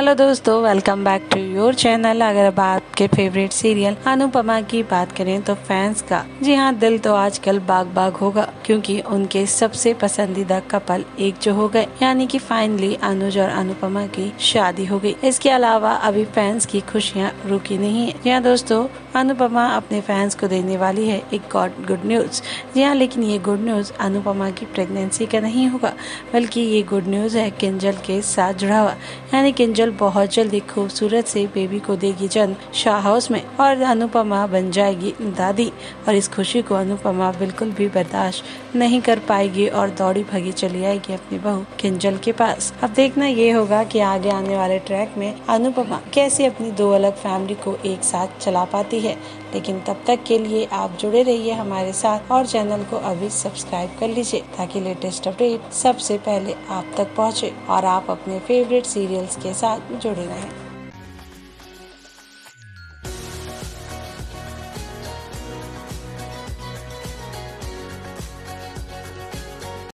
Hello दोस्तों, welcome back to your channel. अगर अब आपके फेवरेट सीरियल अनुपमा की बात करें तो फैंस का जी हाँ दिल तो आजकल बाग बाग होगा, क्योंकि उनके सबसे पसंदीदा कपल एक जो हो गए, यानी कि फाइनली अनुज और अनुपमा की शादी हो गई। इसके अलावा अभी फैंस की खुशियाँ रुकी नहीं है। जी हाँ दोस्तों, अनुपमा अपने फैंस को देने वाली है एक गुड न्यूज। जी हाँ, लेकिन ये गुड न्यूज अनुपमा की प्रेगनेंसी का नहीं होगा, बल्कि ये गुड न्यूज है किंजल के साथ जुड़ा हुआ। यानी किंजल बहुत जल्द एक खूबसूरत से बेबी को देगी जन्म शाह हाउस में, और अनुपमा बन जाएगी दादी। और इस खुशी को अनुपमा बिल्कुल भी बर्दाश्त नहीं कर पाएगी और दौड़ी भागी चली आएगी अपनी बहू किंजल के पास। अब देखना ये होगा कि आगे आने वाले ट्रैक में अनुपमा कैसे अपनी दो अलग फैमिली को एक साथ चला पाती है। लेकिन तब तक के लिए आप जुड़े रहिए हमारे साथ और चैनल को अभी सब्सक्राइब कर लीजिए, ताकि लेटेस्ट अपडेट सबसे पहले आप तक पहुंचे और आप अपने फेवरेट सीरियल्स के साथ जुड़े रहें।